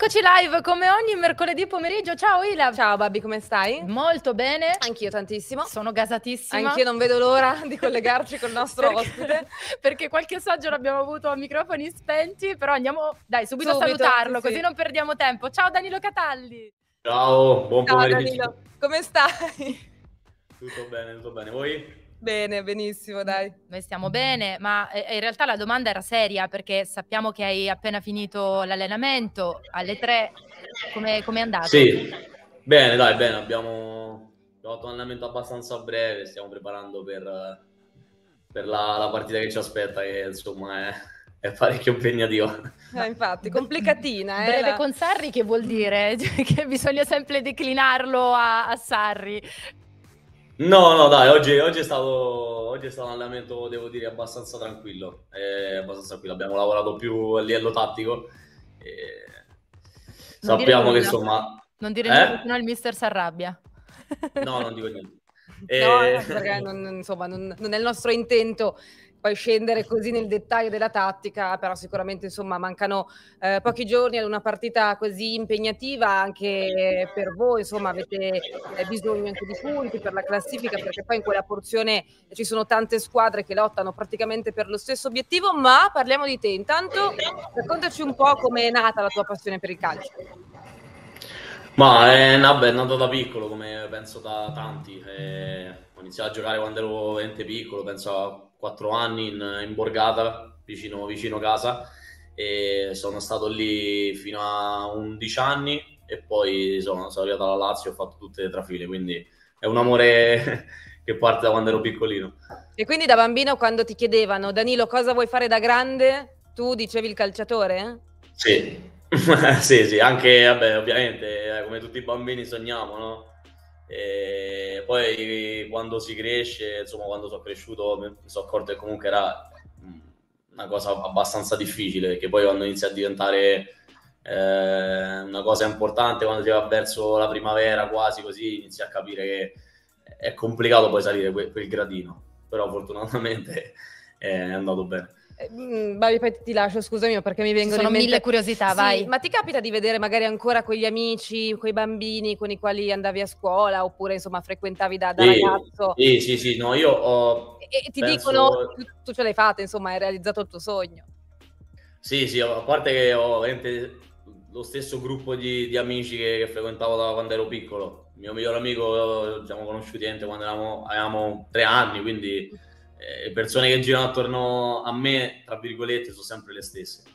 Eccoci live come ogni mercoledì pomeriggio. Ciao Ila. Ciao Babbi, come stai? Molto bene. Anch'io tantissimo. Sono gasatissima. Anch'io non vedo l'ora di collegarci col nostro ospite. Perché qualche saggio l'abbiamo avuto a microfoni spenti, però andiamo subito a salutarlo, sì. Così non perdiamo tempo. Ciao Danilo Catalli. Ciao, buon pomeriggio. Danilo, come stai? Tutto bene, voi? Bene, benissimo, dai. Noi stiamo bene, ma in realtà la domanda era seria perché sappiamo che hai appena finito l'allenamento alle 3. Come è andato? Sì, bene, abbiamo fatto un allenamento abbastanza breve, stiamo preparando per la partita che ci aspetta, che insomma è parecchio impegnativa. Infatti, complicatina. Breve con Sarri che vuol dire? Che bisogna sempre declinarlo a Sarri. No, dai, oggi è stato un allenamento, devo dire, abbastanza tranquillo. Abbiamo lavorato più a livello tattico. Sappiamo che insomma... Non dire niente, sennò il mister si arrabbia. No, non dico niente. No, perché non è il nostro intento poi scendere così nel dettaglio della tattica, però sicuramente insomma mancano pochi giorni ad una partita così impegnativa anche per voi, insomma avete bisogno anche di punti per la classifica, perché poi in quella porzione ci sono tante squadre che lottano praticamente per lo stesso obiettivo. Ma parliamo di te, intanto raccontaci un po' come è nata la tua passione per il calcio. Ma è nato da piccolo, come penso da tanti. Ho iniziato a giocare quando ero veramente piccolo, penso a 4 anni in borgata, vicino casa, e sono stato lì fino a 11 anni e poi sono arrivato alla Lazio e ho fatto tutte le trafile, quindi è un amore che parte da quando ero piccolino. E quindi da bambino, quando ti chiedevano Danilo cosa vuoi fare da grande, tu dicevi il calciatore? Sì. Sì, anche, ovviamente, come tutti i bambini sogniamo, no? E poi quando si cresce, insomma, quando sono cresciuto mi sono accorto che comunque era una cosa abbastanza difficile, perché poi quando inizia a diventare una cosa importante, quando si va verso la primavera quasi così, inizi a capire che è complicato poi salire quel gradino, però fortunatamente è andato bene. Poi ti lascio, scusami, perché mi vengono in mente... Sono mille curiosità, sì, vai. Ma ti capita di vedere magari ancora quegli amici, quei bambini con i quali andavi a scuola oppure insomma frequentavi da ragazzo? Sì, no, io ho... E ti dicono, tu ce l'hai fatta, insomma, hai realizzato il tuo sogno. Sì, a parte che ho veramente lo stesso gruppo di amici che frequentavo da quando ero piccolo. Il mio miglior amico ci siamo conosciuti quando avevamo 3 anni, quindi... le persone che girano attorno a me, tra virgolette, sono sempre le stesse.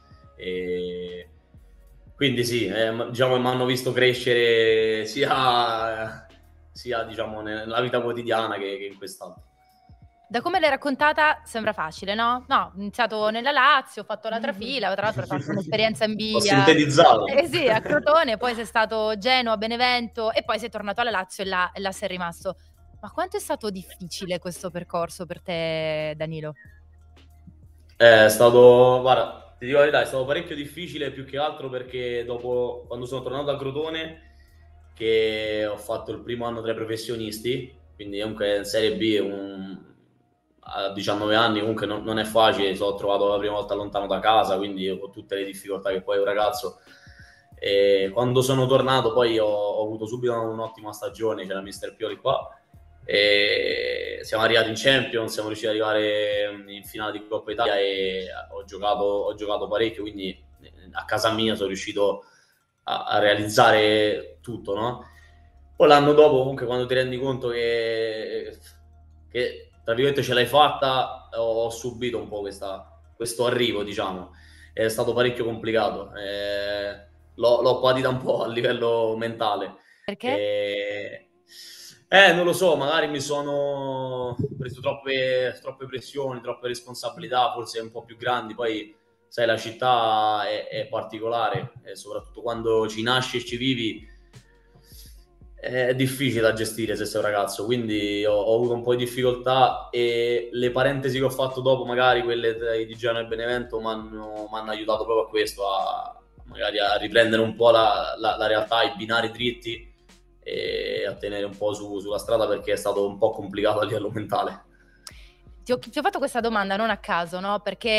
Quindi sì, diciamo, mi hanno visto crescere sia diciamo, nella vita quotidiana che in quest'altro. Da come l'hai raccontata sembra facile, no? No, ho iniziato nella Lazio, ho fatto la trafila, tra l'altro ho fatto un'esperienza in Biglia. Ho sintetizzato. Sì, a Crotone, poi sei stato Genoa, Benevento e poi sei tornato alla Lazio e là sei rimasto. Ma quanto è stato difficile questo percorso per te, Danilo? È stato, guarda, ti dico la verità, è stato parecchio difficile, più che altro perché dopo, quando sono tornato a Crotone, che ho fatto il primo anno tra i professionisti, quindi comunque in Serie B a 19 anni comunque non è facile, sono trovato la prima volta lontano da casa, quindi ho tutte le difficoltà che poi è un ragazzo. E quando sono tornato poi ho avuto subito un'ottima stagione, c'era Mister Pioli qua, e siamo arrivati in Champions, siamo riusciti ad arrivare in finale di Coppa Italia e ho giocato parecchio, quindi a casa mia sono riuscito a realizzare tutto, no? Poi l'anno dopo comunque quando ti rendi conto che tra virgolette ce l'hai fatta, ho subito un po' questo arrivo, diciamo. È stato parecchio complicato, l'ho patita un po' a livello mentale. Perché? Non lo so, magari mi sono preso troppe pressioni, troppe responsabilità, forse un po' più grandi. Poi, sai, la città è particolare, e soprattutto quando ci nasci e ci vivi è difficile da gestire se sei un ragazzo. Quindi ho avuto un po' di difficoltà e le parentesi che ho fatto dopo, magari quelle di Genoa e Benevento, mi hanno aiutato proprio a questo, magari a riprendere un po' la realtà, i binari dritti e a tenere un po' sulla strada, perché è stato un po' complicato a livello mentale. Ti ho fatto questa domanda non a caso, no? Perché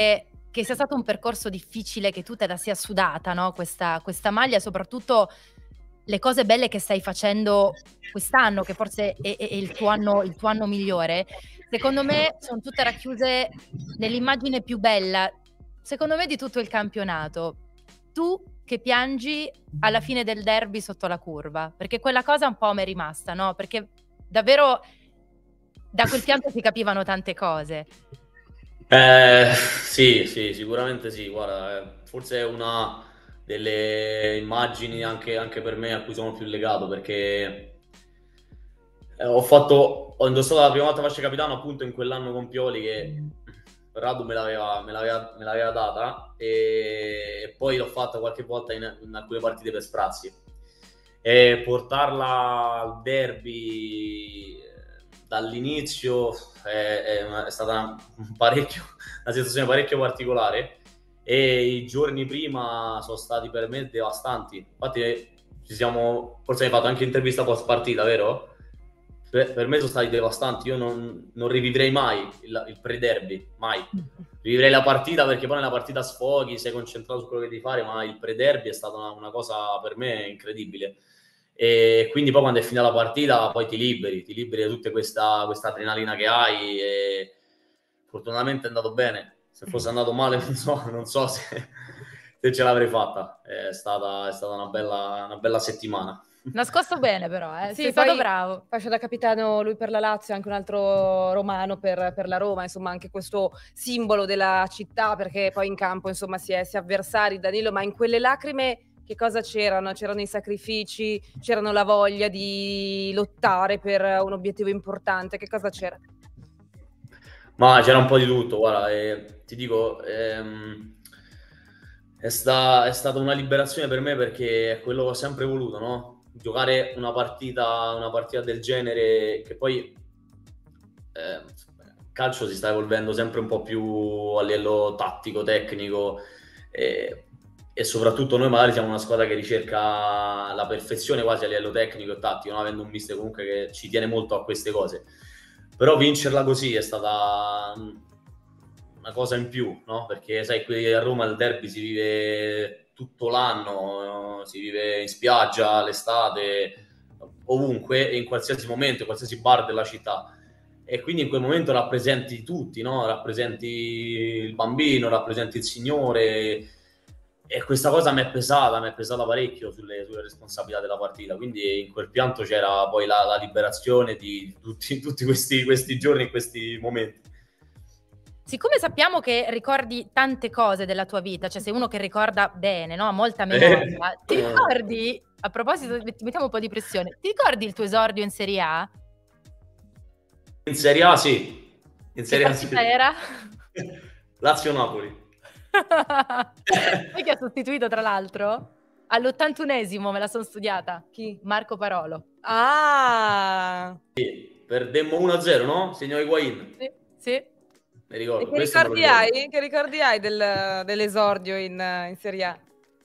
che sia stato un percorso difficile, che tu te la sia sudata, no? Questa maglia, soprattutto le cose belle che stai facendo quest'anno, che forse è il tuo anno migliore, secondo me sono tutte racchiuse nell'immagine più bella, secondo me, di tutto il campionato. Tu che piangi alla fine del derby sotto la curva, perché quella cosa un po' mi è rimasta, no? Perché davvero da quel pianto si capivano tante cose. Sì, sicuramente sì. Guarda, forse è una delle immagini anche per me a cui sono più legato, perché ho indossato la prima volta fascia capitano appunto in quell'anno con Pioli, che Radu me l'aveva data, e poi l'ho fatta qualche volta in alcune partite per sprazzi, e portarla al derby dall'inizio è stata una situazione parecchio particolare, e i giorni prima sono stati per me devastanti. Infatti forse hai fatto anche intervista post partita, vero? Per me sono stati devastanti. Io non rivivrei mai il pre-derby, mai. Rivivrei la partita, perché poi nella partita sfoghi, sei concentrato su quello che devi fare, ma il pre-derby è stata una cosa per me incredibile. E quindi poi quando è finita la partita poi ti liberi da tutta questa adrenalina che hai, e fortunatamente è andato bene. Se fosse andato male non so se ce l'avrei fatta. È stata una bella settimana. Nascosto bene però, Sì, sei stato poi bravo. Fascia da capitano lui per la Lazio, anche un altro romano per la Roma, insomma anche questo simbolo della città, perché poi in campo insomma si è avversari, Danilo, ma in quelle lacrime che cosa c'erano? C'erano i sacrifici, c'erano la voglia di lottare per un obiettivo importante, che cosa c'era? Ma c'era un po' di tutto, guarda, ti dico, è stata una liberazione per me, perché è quello che ho sempre voluto, no? Giocare una partita del genere, che poi il calcio si sta evolvendo sempre un po' più a livello tattico, tecnico, e soprattutto noi magari siamo una squadra che ricerca la perfezione quasi a livello tecnico e tattico, no? Avendo un mister comunque che ci tiene molto a queste cose. Però vincerla così è stata una cosa in più, no? Perché sai, qui a Roma il derby si vive tutto l'anno, no? Si vive in spiaggia, l'estate, ovunque, e in qualsiasi momento, in qualsiasi bar della città. E quindi in quel momento rappresenti tutti, no? Rappresenti il bambino, rappresenti il signore, e questa cosa mi è pesata parecchio sulle responsabilità della partita. Quindi in quel pianto c'era poi la liberazione di tutti questi giorni e questi momenti. Siccome sappiamo che ricordi tante cose della tua vita, cioè sei uno che ricorda bene, no? Ha molta memoria. Ti ricordi, a proposito, mettiamo un po' di pressione, ti ricordi il tuo esordio in Serie A? In Serie A sì. In Serie A sì. Era? Lazio-Napoli. Poi chi ha sostituito, tra l'altro? All'81esimo me la sono studiata. Chi? Marco Parolo. Ah! Sì, perdemmo 1-0, no? Segnò Higuain. Sì. Mi ricordo. E che ricordi hai dell'esordio in Serie A?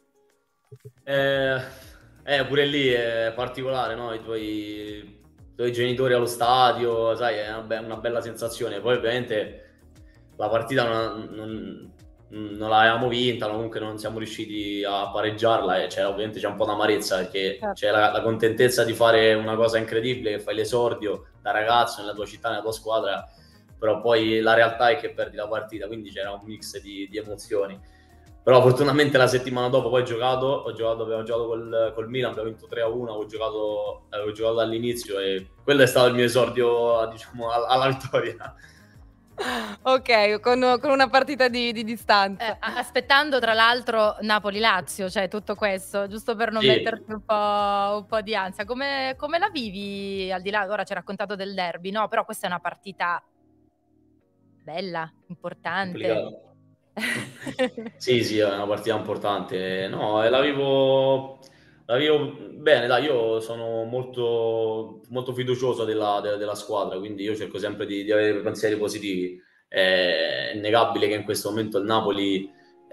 Pure lì è particolare, no? I tuoi genitori allo stadio, sai, è una bella sensazione. Poi ovviamente la partita non l'avevamo vinta, comunque non siamo riusciti a pareggiarla, e ovviamente c'è un po' d'amarezza, perché c'è la contentezza di fare una cosa incredibile, che fai l'esordio da ragazzo nella tua città, nella tua squadra, però poi la realtà è che perdi la partita, quindi c'era un mix di emozioni. Però fortunatamente la settimana dopo poi abbiamo giocato col Milan, abbiamo vinto 3-1, avevo giocato dall'inizio, e quello è stato il mio esordio, diciamo, alla vittoria. Ok, con una partita di distanza. Aspettando tra l'altro Napoli-Lazio, cioè tutto questo, giusto per non metterti un po' di ansia. Come la vivi, al di là, ora ci hai raccontato del derby, no? Però questa è una partita bella, importante. Sì, è una partita importante. No, la vivo bene, dai, io sono molto, molto fiducioso della squadra, quindi io cerco sempre di avere pensieri positivi. È innegabile che in questo momento il Napoli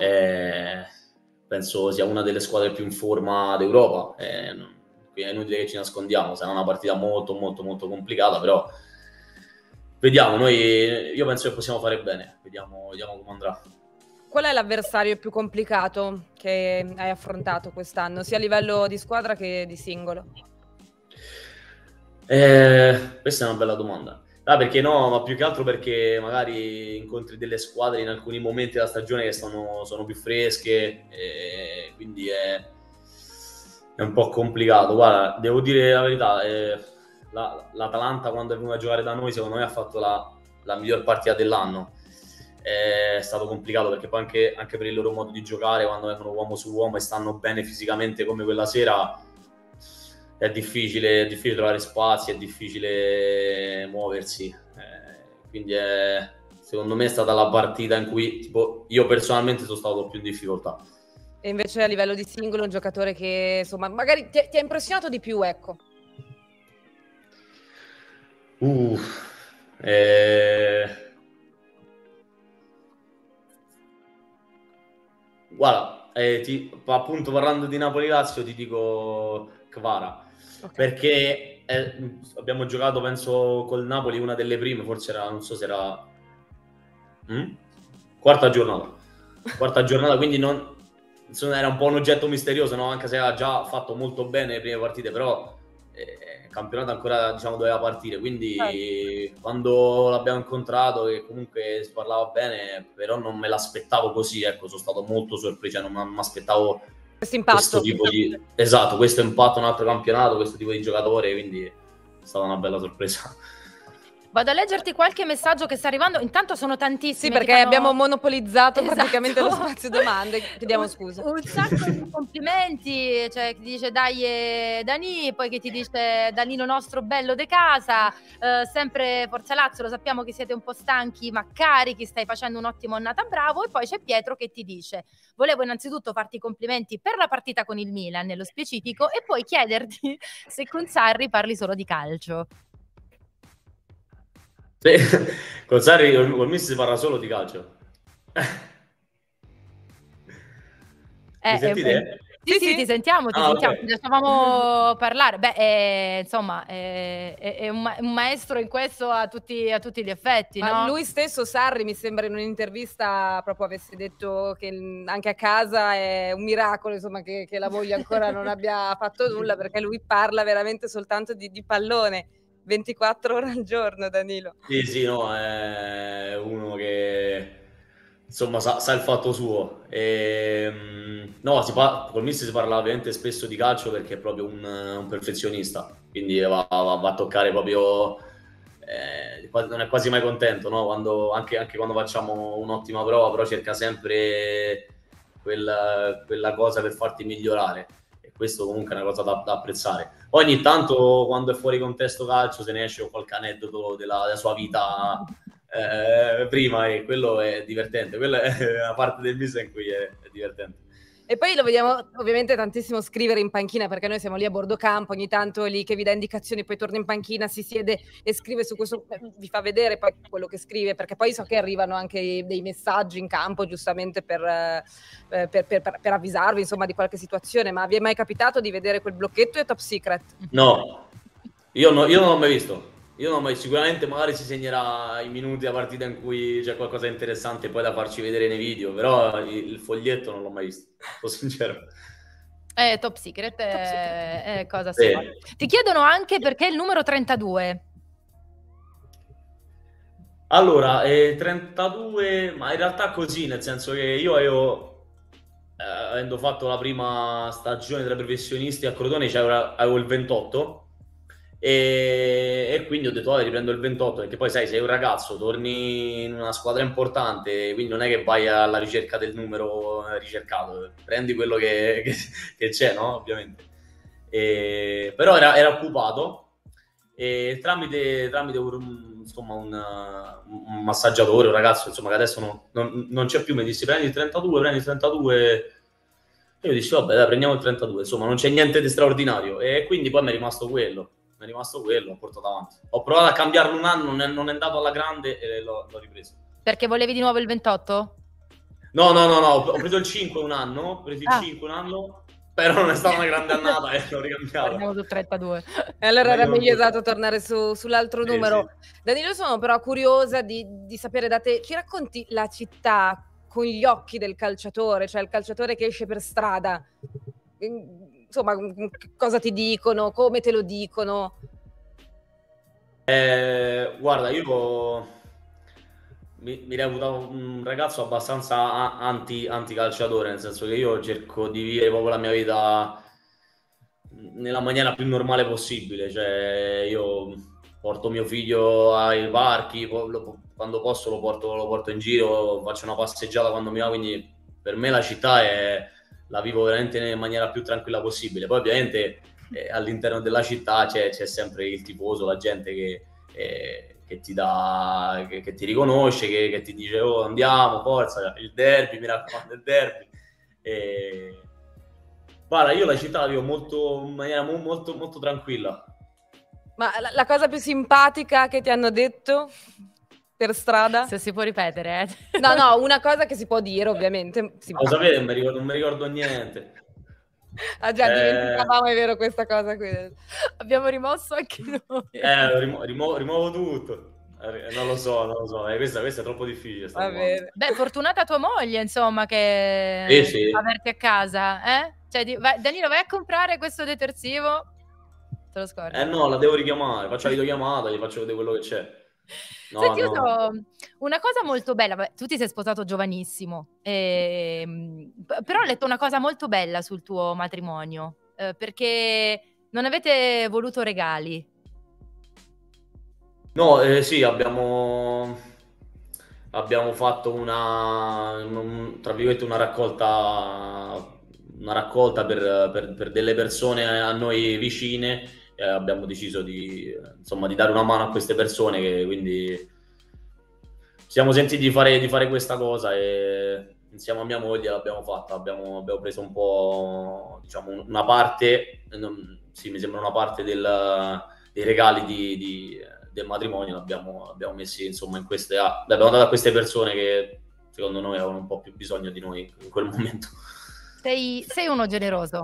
penso sia una delle squadre più in forma d'Europa. Quindi è inutile che ci nascondiamo, sarà una partita molto, molto, molto complicata, però vediamo, io penso che possiamo fare bene, vediamo come andrà. qual è l'avversario più complicato che hai affrontato quest'anno, sia a livello di squadra che di singolo? Questa è una bella domanda. Perché no, ma più che altro perché magari incontri delle squadre in alcuni momenti della stagione che sono più fresche, e quindi è un po' complicato. Guarda, devo dire la verità, l'Atalanta quando è venuta a giocare da noi secondo me ha fatto la miglior partita dell'anno. È stato complicato perché poi anche per il loro modo di giocare, quando vengono uomo su uomo e stanno bene fisicamente come quella sera, è difficile trovare spazi, è difficile muoversi, quindi secondo me è stata la partita in cui tipo, io personalmente sono stato più in difficoltà. E invece a livello di singolo un giocatore che insomma magari ti ha impressionato di più, ecco. Guarda, appunto parlando di Napoli-Lazio ti dico Kvara. Okay. Perché abbiamo giocato penso col Napoli una delle prime, forse era, non so se era quarta giornata, quindi era un po' un oggetto misterioso, no? Anche se aveva già fatto molto bene le prime partite, però il campionato ancora diciamo doveva partire, quindi quando l'abbiamo incontrato che comunque si parlava bene, però non me l'aspettavo così, ecco, sono stato molto sorpreso, non mi aspettavo questo tipo di questo impatto in un altro campionato, questo tipo di giocatore, quindi è stata una bella sorpresa. Vado a leggerti qualche messaggio che sta arrivando. Intanto sono tantissimi. Sì, perché abbiamo monopolizzato praticamente lo spazio domande. Chiediamo scusa. Un sacco di complimenti. Cioè, chi dice dai Dani, poi che ti dice Danilo nostro bello de casa. Sempre Forza Lazio, lo sappiamo che siete un po' stanchi ma carichi, stai facendo un'ottima annata, bravo. E poi c'è Pietro che ti dice: volevo innanzitutto farti i complimenti per la partita con il Milan nello specifico e poi chiederti se con Sarri parli solo di calcio. Sì, con Sarri col Miss si parla solo di calcio. Mi sentite? Sì, ti sentiamo, Okay. Ti lasciavamo parlare. Beh, insomma, è un maestro in questo a tutti gli effetti, ma no? lui stesso, Sarri, mi sembra in un'intervista proprio avesse detto che anche a casa è un miracolo, insomma, che la moglie ancora non abbia fatto nulla, perché lui parla veramente soltanto di pallone. 24 ore al giorno, Danilo. Sì, no, è uno che insomma sa il fatto suo. No, col Mister si parla ovviamente spesso di calcio perché è proprio un perfezionista, quindi va a toccare proprio, non è quasi mai contento, no? Anche quando facciamo un'ottima prova, però cerca sempre quella cosa per farti migliorare. Questo comunque è una cosa da apprezzare. Ogni tanto quando è fuori contesto calcio se ne esce con qualche aneddoto della sua vita prima, e quello è divertente, quella è una parte del business in cui è divertente. E poi lo vediamo ovviamente tantissimo scrivere in panchina, perché noi siamo lì a bordo campo, ogni tanto è lì che vi dà indicazioni, poi torna in panchina, si siede e scrive su questo, vi fa vedere poi quello che scrive, perché poi so che arrivano anche dei messaggi in campo giustamente per avvisarvi insomma di qualche situazione. Ma vi è mai capitato di vedere quel blocchetto e Top Secret? No, io non l'ho mai visto. Sicuramente magari si segnerà i minuti a partita in cui c'è qualcosa di interessante poi da farci vedere nei video, però il foglietto non l'ho mai visto, sono sincero. Top Secret è cosa sì. Ti chiedono anche perché il numero 32. Allora, 32, ma in realtà così, nel senso che io avendo fatto la prima stagione tra professionisti a Crotone, avevo il 28 e quindi ho detto riprendo il 28, perché poi sai, sei un ragazzo, torni in una squadra importante, quindi non è che vai alla ricerca del numero ricercato, prendi quello che c'è, no? Ovviamente. Però era occupato, e tramite insomma un massaggiatore, un ragazzo insomma che adesso non c'è più, mi disse prendi il 32, e io dissi vabbè dai, prendiamo il 32, insomma non c'è niente di straordinario, e quindi poi mi è rimasto quello, ho portato avanti. Ho provato a cambiarlo un anno, non è andato alla grande e l'ho ripreso. Perché volevi di nuovo il 28? No, ho preso il 5 un anno, però non è stata una grande annata e l'ho ricambiato. Andiamo sul 32. E allora era meglio tornare sull'altro numero. Sì. Danilo, sono però curiosa di sapere da te, ci racconti la città con gli occhi del calciatore, cioè il calciatore che esce per strada, insomma, cosa ti dicono, come te lo dicono? Guarda, io mi reputo un ragazzo abbastanza anti-calciatore, nel senso che io cerco di vivere proprio la mia vita nella maniera più normale possibile, cioè io porto mio figlio ai parchi, quando posso lo porto in giro, faccio una passeggiata quando mi va, quindi per me la città la vivo veramente in maniera più tranquilla possibile. Poi ovviamente all'interno della città c'è sempre il tifoso, la gente che ti dà, che ti riconosce, che ti dice oh andiamo, forza, il derby, mi raccomando il derby. Guarda, io la città la vivo in maniera molto, molto tranquilla. Ma la cosa più simpatica che ti hanno detto per strada? Se si può ripetere, No, una cosa che si può dire, ovviamente. Lo sapete, non mi ricordo niente. Ah già, dimenticavamo, è vero, questa cosa qui. Abbiamo rimosso anche noi. Rimuovo tutto. Non lo so. Questa è troppo difficile. Va bene. Beh, fortunata tua moglie, insomma, che sì. averti a casa, eh? Cioè, Danilo, vai a comprare questo detersivo. Te lo scordi? No, la devo richiamare. Faccio la videochiamata, gli faccio vedere quello che c'è. No, Senti, io so una cosa molto bella. Vabbè, tu ti sei sposato giovanissimo, però ho letto una cosa molto bella sul tuo matrimonio, perché non avete voluto regali. No, sì, abbiamo fatto tra virgolette una raccolta per delle persone a noi vicine. Abbiamo deciso di dare una mano a queste persone, che quindi siamo sentiti di fare questa cosa, e insieme a mia moglie l'abbiamo fatta. Abbiamo preso un po', diciamo, una parte, sì, mi sembra una parte dei regali del matrimonio, l'abbiamo messi insomma in queste, l'abbiamo dato a queste persone che secondo noi avevano un po' più bisogno di noi in quel momento. Sei uno generoso.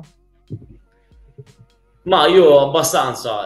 Ma io abbastanza,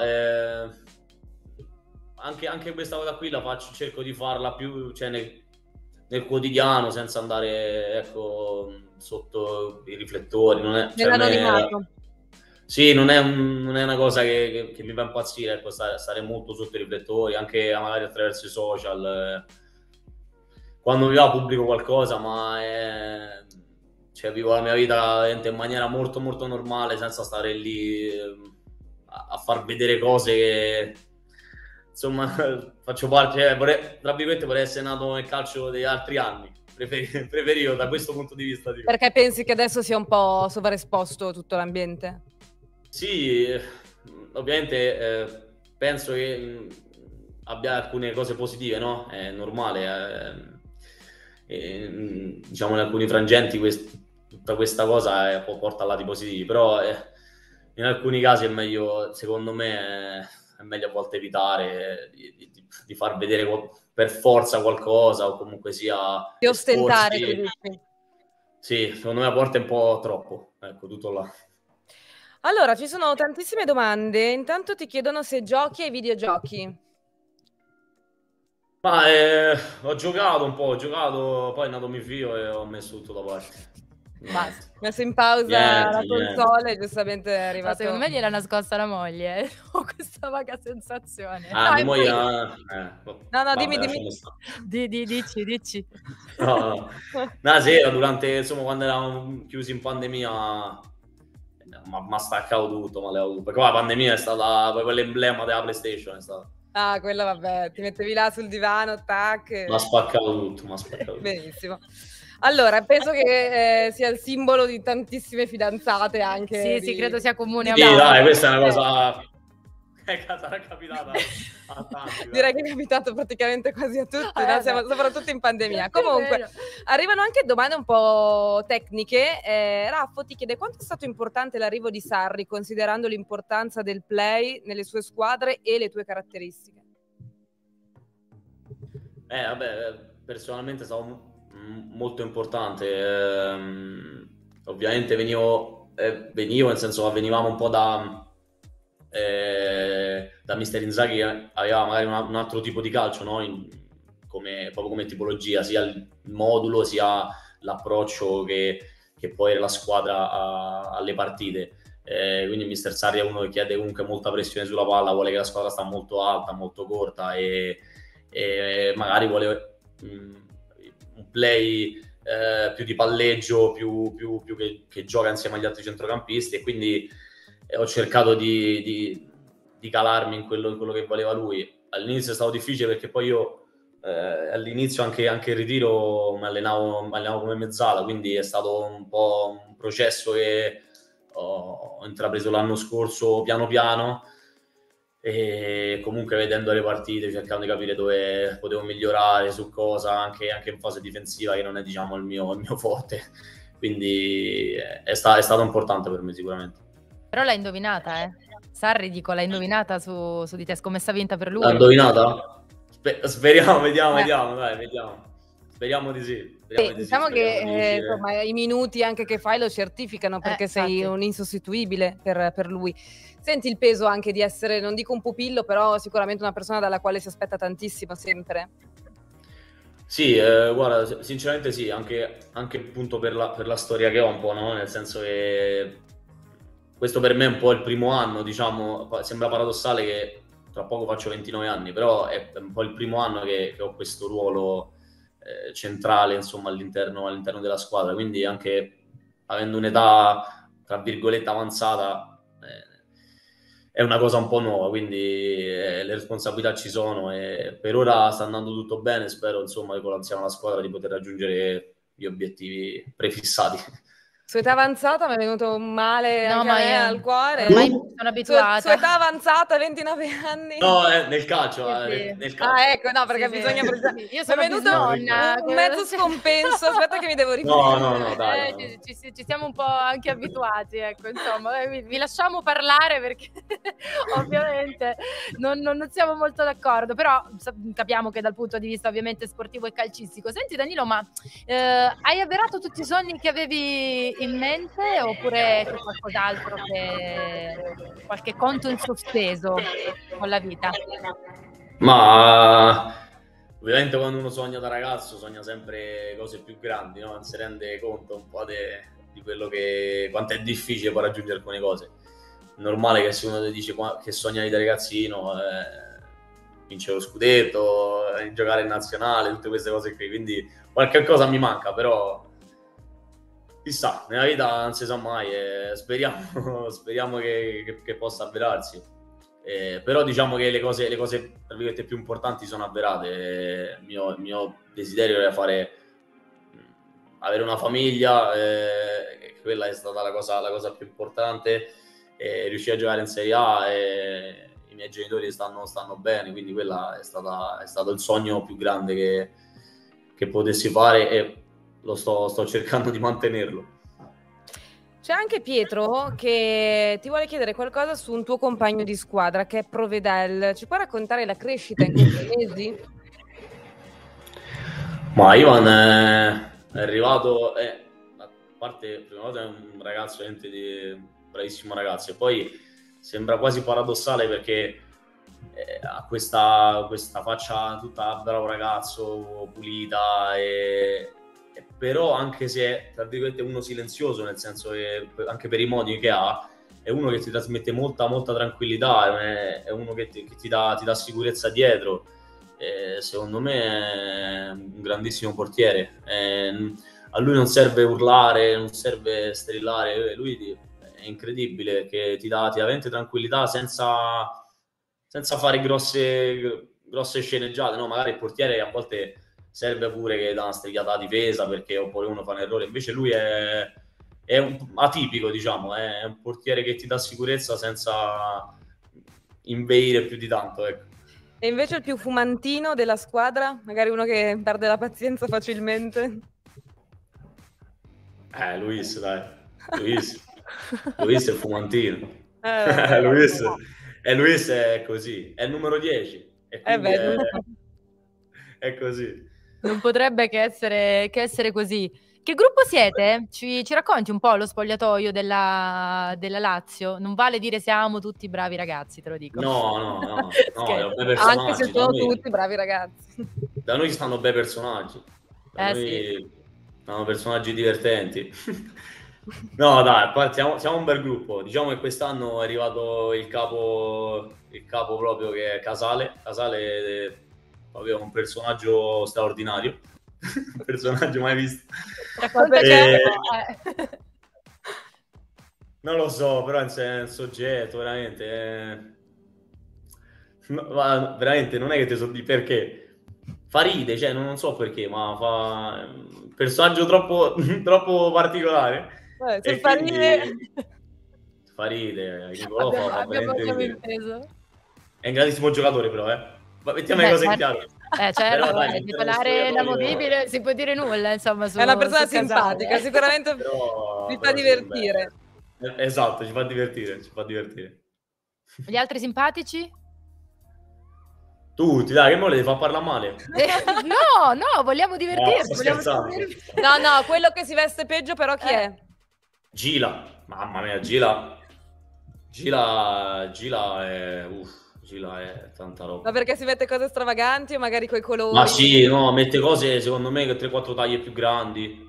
anche questa cosa qui la cerco di farla più, cioè nel quotidiano, senza andare, ecco, sotto i riflettori. Non è, Nell'anonimato. Sì, non è una cosa che mi fa impazzire, ecco, stare molto sotto i riflettori, anche magari attraverso i social. Quando mi va pubblico qualcosa, ma cioè, vivo la mia vita in maniera molto molto normale, senza stare lì a far vedere cose che, insomma, faccio parte, tra virgolette vorrei essere nato nel calcio degli altri anni, preferivo da questo punto di vista. Perché pensi che adesso sia un po' sovraesposto tutto l'ambiente? Sì, ovviamente penso che abbia alcune cose positive, no? È normale, diciamo in alcuni frangenti tutta questa cosa può portare a lati positivi, però in alcuni casi è meglio, secondo me, è meglio a volte evitare di far vedere per forza qualcosa, o comunque sia di ostentare. Sì, secondo me a volte è un po' troppo, ecco, tutto là. Allora, ci sono tantissime domande. Intanto ti chiedono se giochi ai videogiochi. Ma ho giocato un po', poi è nato mio figlio e ho messo tutto da parte. Basta, messo in pausa la console, giustamente è arrivato. Ma secondo me gliel'ha nascosta la moglie, ho questa vaga sensazione. Mia moglie... No, dimmi. Dici. No, sì, durante, insomma, quando eravamo chiusi in pandemia, ma staccato tutto, perché la pandemia è stata proprio l'emblema della PlayStation, è stata. Ah, quello vabbè, ti mettevi là sul divano, tac. Mi ha spaccato tutto. Benissimo. Allora, penso che sia il simbolo di tantissime fidanzate anche. Sì, credo sia comune a me. Sì, dai, questa è una cosa... sarà capitata a tanti. Direi che è capitato praticamente quasi a tutti, no? Siamo soprattutto in pandemia. Comunque, arrivano anche domande un po' tecniche. Raffo ti chiede: quanto è stato importante l'arrivo di Sarri, considerando l'importanza del play nelle sue squadre e le tue caratteristiche? Personalmente è stato molto importante. Ovviamente venivo, nel senso che venivamo un po' da Mister Inzaghi, che aveva magari un altro tipo di calcio, no? Proprio come tipologia, sia il modulo sia l'approccio che può avere la squadra alle partite. Quindi Mister Sarri è uno che chiede comunque molta pressione sulla palla, vuole che la squadra sta molto alta, molto corta e magari vuole un play più di palleggio, più che gioca insieme agli altri centrocampisti, e quindi ho cercato di calarmi in quello che voleva lui. All'inizio è stato difficile perché poi io all'inizio anche il ritiro mi allenavo come mezzala, quindi è stato un po' un processo che ho intrapreso l'anno scorso piano piano, e comunque vedendo le partite cercando di capire dove potevo migliorare, su cosa, anche in fase difensiva, che non è diciamo il mio forte, quindi è stato importante per me sicuramente. Però l'hai indovinata, Sarri, dico, l'hai indovinata su di te, scommessa vinta per lui. L'ha indovinata? Speriamo, vediamo, vediamo. Speriamo di sì. Diciamo che insomma, i minuti anche che fai lo certificano, perché sei un insostituibile per lui. Senti il peso anche di essere, non dico un pupillo, però sicuramente una persona dalla quale si aspetta tantissimo sempre. Sì, guarda, sinceramente sì, anche appunto per la storia che ho un po', no? Nel senso che questo per me è un po' il primo anno, diciamo, sembra paradossale che tra poco faccio 29 anni, però è un po' il primo anno che ho questo ruolo centrale, insomma, all'interno della squadra, quindi anche avendo un'età tra virgolette avanzata è una cosa un po' nuova, quindi le responsabilità ci sono e per ora sta andando tutto bene. Spero insomma con l'anziana squadra di poter raggiungere gli obiettivi prefissati. Su età avanzata mi è venuto male anche a me al cuore. Ormai sono abituata. Su età avanzata, 29 anni. No, nel calcio. Nel calcio. Ah, ecco, no, perché bisogna... Io sono venuto un mezzo scompenso. Aspetta che mi devo riprendere. No, dai. Ci siamo un po' anche abituati, ecco, insomma. Vi lasciamo parlare perché ovviamente non siamo molto d'accordo, però capiamo che dal punto di vista ovviamente sportivo e calcistico. Senti Danilo, ma hai avverato tutti i sogni che avevi in mente, oppure c'è qualcos'altro, qualche conto in sospeso con la vita? Ma ovviamente quando uno sogna da ragazzo sogna sempre cose più grandi, no? Non si rende conto un po' di quello quanto è difficile poi raggiungere alcune cose. È normale che se uno ti dice che sogna da ragazzino vincere lo scudetto, giocare in nazionale, tutte queste cose qui, quindi qualche cosa mi manca, però chissà, nella vita non si sa mai, speriamo che possa avverarsi. Però diciamo che le cose tra virgolette più importanti sono avverate. Il mio desiderio era avere una famiglia, quella è stata la cosa più importante, riuscire a giocare in Serie A, i miei genitori stanno bene, quindi quella è stato il sogno più grande che potessi fare, e lo sto cercando di mantenerlo. C'è anche Pietro che ti vuole chiedere qualcosa su un tuo compagno di squadra che è Provedel. Ci puoi raccontare la crescita in questi mesi? Ma Ivan è arrivato, a parte prima cosa è un ragazzo, bravissimo ragazzo, e poi sembra quasi paradossale perché ha questa faccia tutta bravo ragazzo, pulita, però anche se è tra virgolette uno silenzioso, nel senso che anche per i modi che ha, è uno che ti trasmette molta tranquillità, è uno che ti dà sicurezza dietro. Secondo me è un grandissimo portiere, a lui non serve urlare, non serve strillare, lui è incredibile, che ti dà veramente tranquillità senza fare grosse sceneggiate, no? Magari il portiere a volte serve pure che dà una strigliata a difesa perché oppure uno fa un errore, invece lui è atipico, diciamo, è un portiere che ti dà sicurezza senza inveire più di tanto, ecco. E invece il più fumantino della squadra? Magari uno che perde la pazienza facilmente? Luis, dai. Luis è fumantino. Luis è così, è il numero 10. E è così. Non potrebbe che essere così. Che gruppo siete? Ci racconti un po' lo spogliatoio della Lazio? Non vale dire siamo tutti bravi ragazzi, te lo dico. No, anche se sono tutti bravi ragazzi. Da noi stanno bei personaggi. Noi Sono personaggi divertenti. No, dai, siamo un bel gruppo. Diciamo che quest'anno è arrivato il capo proprio, che è Casale. Casale è proprio un personaggio straordinario. Un personaggio mai visto. Non lo so, però è un soggetto, veramente. Veramente, non è che te so di perché. Fa ride, cioè, non so perché, ma fa un personaggio troppo particolare. Se fa ride... Fa ride, Nicolò fa veramente abbiamo ridere. inteso. È un grandissimo giocatore, però, Ma mettiamo le cose in chiaro. Certo, però, dai, titolare inamovibile, si può dire nulla, insomma. È una persona simpatica, sicuramente mi fa divertire. Esatto, ci fa divertire. Gli altri simpatici? Tutti, dai, che mo le devi far parlare male? No, vogliamo divertirci. No, quello che si veste peggio però chi è? Gila, mamma mia, Gila è... Gila è tanta roba. Ma perché si mette cose stravaganti o magari coi colori? Ma sì, no, mette cose secondo me che 3-4 taglie più grandi.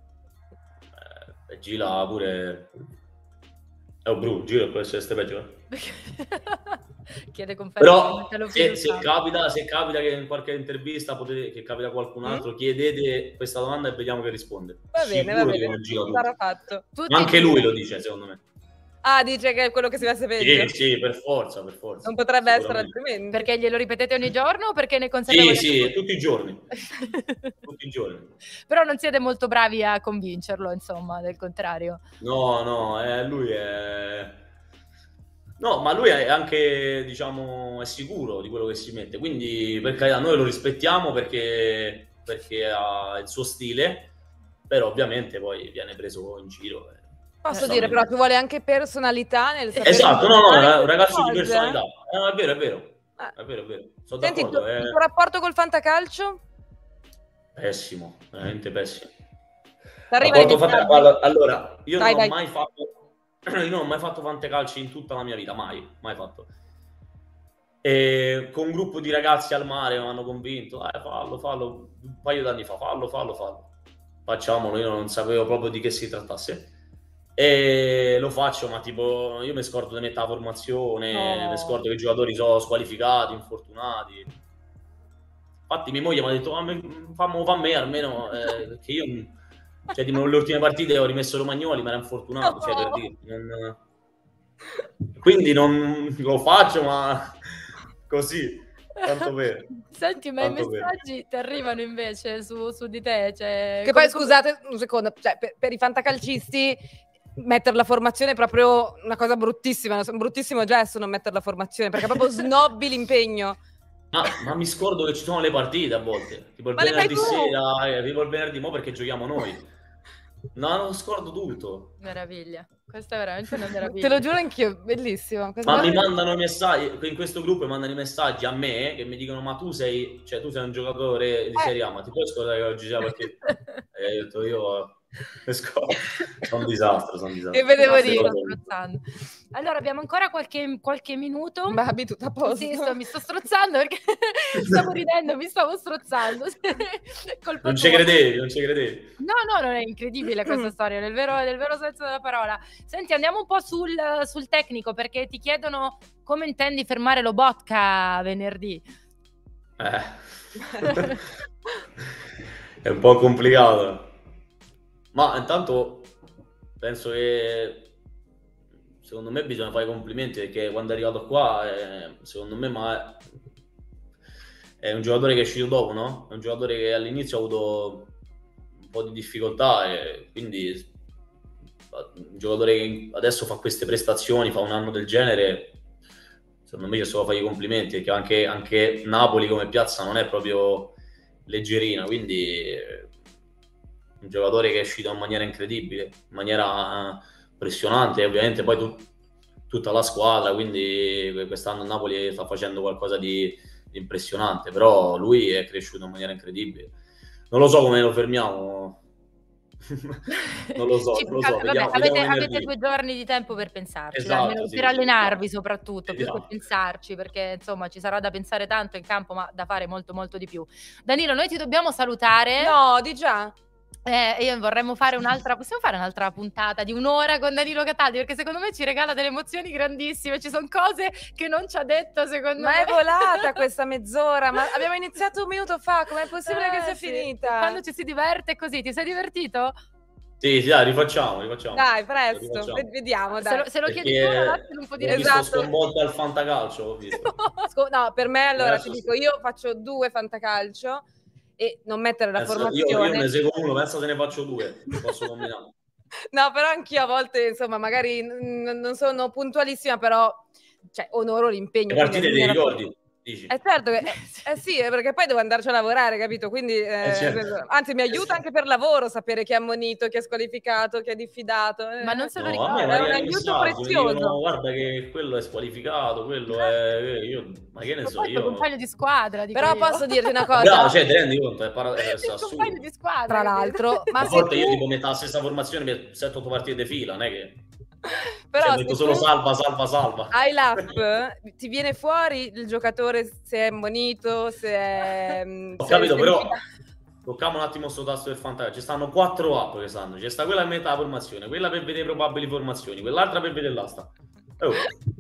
Gila pure... Gila può essere peggio, Chiede conferma. Però se capita che in qualche intervista che capita a qualcun altro, chiedete questa domanda e vediamo che risponde. Va bene, sarà fatto. Anche lui lo dice, secondo me. Ah, dice che è quello che si veste peggio? Sì, per forza. Non potrebbe essere altrimenti. Perché glielo ripetete ogni giorno o perché ne consapevole? Sì, tutti i giorni. Però non siete molto bravi a convincerlo, insomma, del contrario. No, lui è... No, ma lui è anche, diciamo, è sicuro di quello che si mette, quindi per carità noi lo rispettiamo perché ha il suo stile, però ovviamente poi viene preso in giro. Posso dire, però ci vuole anche personalità nel sapere... Esatto, no, un ragazzo di personalità. È vero. Sono Senti, d'accordo. Il tuo rapporto col fantacalcio? Pessimo, veramente pessimo. Allora, io non ho mai fatto fantacalci in tutta la mia vita, mai fatto. E con un gruppo di ragazzi al mare mi hanno convinto, fallo, un paio d'anni fa, fallo. Facciamolo, io non sapevo proprio di che si trattasse. E lo faccio, ma tipo io mi scordo di mettere la formazione, mi scordo che i giocatori sono squalificati, infortunati. Infatti mia moglie mi ha detto fa me almeno, perché io cioè tipo le ultime partite ho rimesso Romagnoli, ma era infortunato, cioè per dire, quindi non lo faccio, ma così, tanto per. Senti, ma i messaggi ti arrivano invece su di te, cioè... Che poi scusate un secondo, cioè per i fantacalcisti mettere la formazione è proprio una cosa bruttissima, un bruttissimo gesto non mettere la formazione, perché proprio snobbi l'impegno. Ma mi scordo che ci sono le partite a volte, tipo il venerdì sera, tipo il venerdì, mo perché giochiamo noi. No, non scordo tutto. Meraviglia, questa è veramente una meraviglia. Te lo giuro anch'io, bellissimo. Ma mi mandano i messaggi, in questo gruppo mi mandano i messaggi a me che mi dicono ma tu sei un giocatore di Serie A, ma ti puoi scordare che oggi c'è perché ho detto io sono un disastro. Che vedevo dire. Allora abbiamo ancora qualche minuto. Ma abituato a posto. Sì, mi sto strozzando perché stavo ridendo, mi stavo strozzando. Non ci credevi? No, non è incredibile questa storia, nel vero senso della parola. Senti, andiamo un po' sul tecnico, perché ti chiedono come intendi fermare Lobotka venerdì. È un po' complicato. Ma intanto penso che secondo me bisogna fare i complimenti, perché quando è arrivato qua secondo me è un giocatore che è uscito dopo, no? È un giocatore che all'inizio ha avuto un po' di difficoltà e quindi un giocatore che adesso fa queste prestazioni, fa un anno del genere, secondo me ci sono fare i complimenti, perché anche Napoli come piazza non è proprio leggerina, quindi un giocatore che è uscito in maniera incredibile, in maniera impressionante, e ovviamente poi tutta la squadra, quindi quest'anno Napoli sta facendo qualcosa di impressionante, però lui è cresciuto in maniera incredibile. Non lo so come lo fermiamo. non lo so. Vabbè, avete 2 giorni di tempo per pensarci, esatto, per allenarvi soprattutto, più che pensarci, perché insomma ci sarà da pensare tanto in campo, ma da fare molto molto di più. Danilo, noi ti dobbiamo salutare. No, di già. Io vorremmo fare possiamo fare un'altra puntata di 1 ora con Danilo Cataldi, perché secondo me ci regala delle emozioni grandissime, ci son cose che non ci ha detto secondo Ma me. è volata questa mezz'ora, ma abbiamo iniziato 1 minuto fa, com'è possibile che sia Sì. finita? Quando ci si diverte così, ti sei divertito? Sì, dai, rifacciamo. Dai, presto, Rifacciamo. vediamo, dai. Se lo chiedi tu, ragazzi, non può dire Ho visto Esatto. sconvolta al fantacalcio, ho visto. No, per me allora Adesso ti sì. dico, io faccio 2 fantacalcio e non mettere la Io formazione. ne seguo uno, pensa se ne faccio 2, posso combinare. No, però anch'io a volte, insomma, magari non sono puntualissima, però cioè, onoro l'impegno. Le partite quindi ti almeno ricordi? Dici? certo che sì, perché poi devo andarci a lavorare, capito? Quindi certo. anzi mi aiuta anche per lavoro sapere chi è ammonito, chi è squalificato, chi è diffidato. Ma non se lo No, a me è un magari aiuto messaggi, mi dicono prezioso. guarda che quello è squalificato, quello è... ma che ne Ma so, poi il tuo io... compagno di squadra, dico Però io. posso dirti una cosa? Bravo, cioè, ti rendi conto? È Il compagno assurdo. di squadra, Tra l'altro, ma A se volte io tu... tipo metto la stessa formazione per 7-8 partite di fila, non è che... Però cioè, se metto solo tu salva. hai l'app, ti viene fuori il giocatore se è ammonito, se è... Ho se è capito, però squalificato. tocchiamo un attimo sto tasto del fantacalcio. Ci stanno 4 app che stanno. C'è sta quella a metà formazione, quella per vedere probabili formazioni, quell'altra per vedere l'asta. Oh.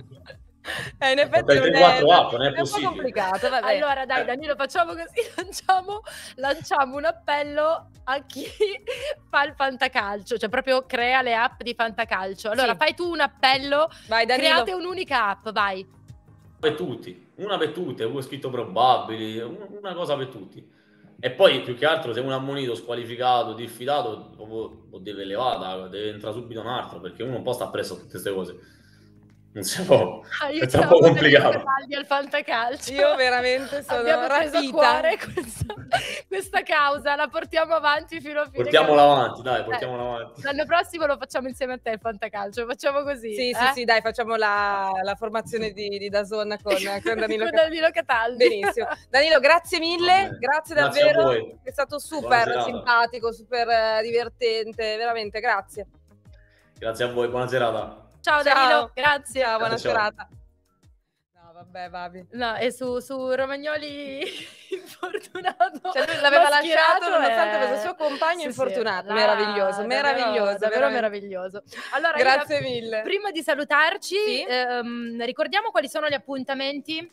In effetti non 4 app, non è un po' possibile. complicato, vabbè. Allora dai Danilo, facciamo così, lanciamo un appello a chi fa il fantacalcio, cioè proprio crea le app di fantacalcio. Allora Sì. fai tu un appello, Vai Danilo. create un'unica app, vai. Per tutti, una per tutte, pure scritto probabili, una cosa per tutti. E poi più che altro se uno è ammonito, squalificato, diffidato, o deve levare, deve entrare subito un altro, perché uno un po' sta presso a tutte queste cose. Non si può, è troppo complicato. Al fantacalcio. Io veramente sono Abbiamo preso a rapita. cuore questa causa, la portiamo avanti fino a fine. Portiamola avanti, dai, portiamola avanti. L'anno prossimo lo facciamo insieme a te il fantacalcio, facciamo così. Sì, dai, facciamo la formazione di DAZN con Danilo, Danilo Cataldi. Benissimo. Danilo, grazie mille, grazie davvero. A voi. È stato super Buona simpatico, super divertente, veramente, grazie. Grazie a voi, buona serata. Ciao Danilo, grazie. Ciao, buona Ciao. serata. No, vabbè, Babi. No, e su Romagnoli infortunato. Cioè lui l'aveva lasciato mascherato nonostante e- avesse il suo compagno infortunato. Là, Meraviglioso, davvero, meraviglioso. davvero veramente. meraviglioso. Allora, Grazie mille. prima di salutarci, Sì? ricordiamo quali sono gli appuntamenti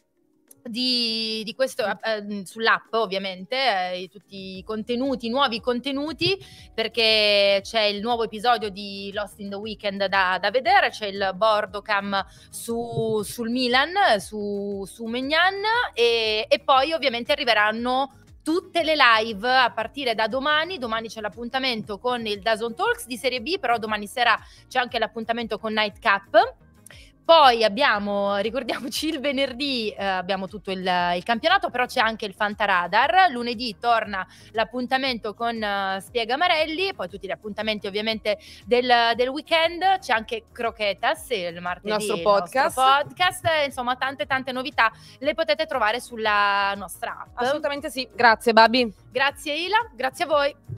di questo sull'app, ovviamente, tutti i contenuti, nuovi contenuti, perché c'è il nuovo episodio di Lost in the Weekend da vedere, c'è il Bordocam sul Milan, su Maignan, e poi ovviamente arriveranno tutte le live a partire da domani. Domani c'è l'appuntamento con il DAZN Talks di Serie B, però domani sera c'è anche l'appuntamento con Nightcap. Poi ricordiamoci, il venerdì abbiamo tutto il campionato, però c'è anche il Fantaradar. Lunedì torna l'appuntamento con Spiega Marelli, poi tutti gli appuntamenti ovviamente del weekend. C'è anche Croquetas il martedì, Nostro il podcast. nostro podcast. Insomma, tante novità le potete trovare sulla nostra app. Assolutamente sì. Grazie, Babi. Grazie Ila, grazie a voi.